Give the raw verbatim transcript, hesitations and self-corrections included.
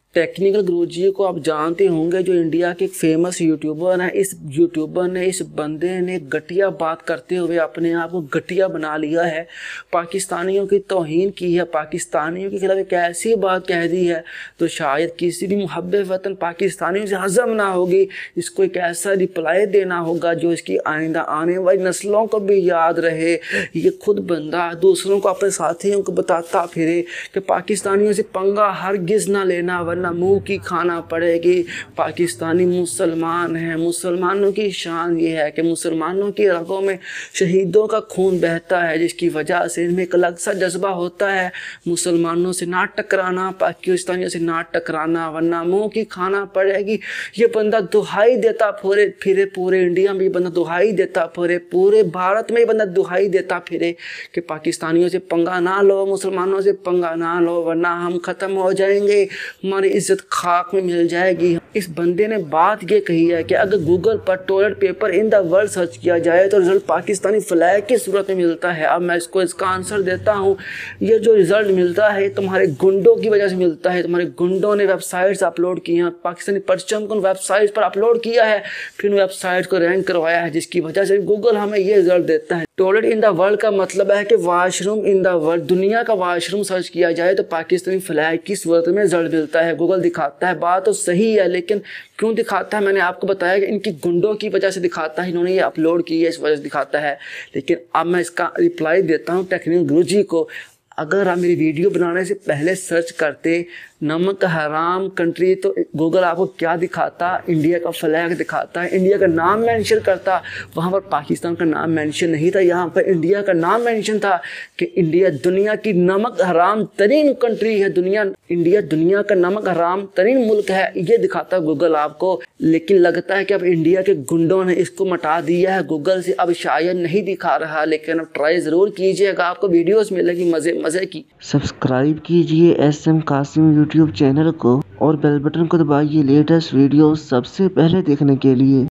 Technical गुरुजी को आप जानते होंगे, जो इंडिया के एक फेमस यूट्यूबर हैं। इस यूट्यूबर ने इस बंदे ने घटिया बात करते हुए अपने आप को घटिया बना लिया है, पाकिस्तानियों की तौहीन की है, पाकिस्तानियों के खिलाफ एक ऐसी बात कह दी है तो शायद किसी भी मुहब्बे वतन पाकिस्तानियों से हज़म ना होगी। इसको एक ऐसा रिप्लाई देना होगा जो इसकी आइंदा आने वाली नस्लों को भी याद रहे। ये खुद बंदा दूसरों को, अपने साथियों को बताता फिरे कि पाकिस्तानियों से पंगा हरगिज़ ना लेना वरना मुंह की खाना पड़ेगी। पाकिस्तानी मुसलमान हैं, मुसलमानों की शान ये है कि मुसलमानों की रगों में शहीदों का खून बहता है, जिसकी वजह से इनमें एक अलग सा जज्बा होता है मुसलमानों से ना टकराना, पाकिस्तानियों से ना टकराना वरना मुंह की खाना पड़ेगी। ये बंदा दुहाई देता पूरे फिरे, पूरे इंडिया में ये बंदा दुहाई देता फिरे, पूरे भारत में ये बंदा दुहाई देता फिरे कि पाकिस्तानियों से पंगा ना लो, मुसलमानों से पंगा ना लो वरना हम ख़त्म हो जाएंगे, हमारी इज्जत खाक में मिल जाएगी। इस बंदे ने बात ये कही है कि अगर गूगल पर toilet paper in the world search किया जाए तो रिजल्ट पाकिस्तानी फ्लैग की सूरत में मिलता है। अब मैं इसको इसका आंसर देता हूँ। ये जो रिजल्ट मिलता है तुम्हारे गुंडों की वजह से मिलता है। तुम्हारे गुंडों ने वेबसाइट्स अपलोड की हैं, पाकिस्तानी परचम को वेबसाइट पर अपलोड किया है, फिर वेबसाइट को रैंक करवाया है, जिसकी वजह से गूगल हमें ये रिजल्ट देता है। टॉयलेट इन द वर्ल्ड का मतलब है कि वॉशरूम इन द वर्ल्ड, दुनिया का वॉशरूम सर्च किया जाए तो पाकिस्तानी फ्लैग की सूरत में रिजल्ट मिलता है। गूगल दिखाता है, बात तो सही है, लेकिन क्यों दिखाता है मैंने आपको बताया कि इनकी गुंडों की वजह से दिखाता है, इन्होंने ये अपलोड की है इस वजह से दिखाता है। लेकिन अब मैं इसका रिप्लाई देता हूँ टेक्निकल गुरुजी को। अगर आप मेरी वीडियो बनाने से पहले सर्च करते नमक हराम कंट्री तो गूगल आपको क्या दिखाता, इंडिया का फ्लैग दिखाता है, इंडिया का नाम मेंशन करता। वहाँ पर पाकिस्तान का नाम मेंशन नहीं था, यहाँ पर इंडिया का नाम मेंशन था कि इंडिया दुनिया की नमक हराम तरीन कंट्री है, दुनिया इंडिया दुनिया का नमक हराम तरीन मुल्क है, ये दिखाता गूगल आपको। लेकिन लगता है कि अब इंडिया के गुंडों ने इसको मिटा दिया है गूगल से, अब शायद नहीं दिखा रहा, लेकिन अब ट्राई ज़रूर कीजिएगा, आपको वीडियोज़ मिलेगी मज़े मज़े की। सब्सक्राइब कीजिए S M Kasim YouTube channel को और बेल बटन को दबाइए लेटेस्ट वीडियो सबसे पहले देखने के लिए।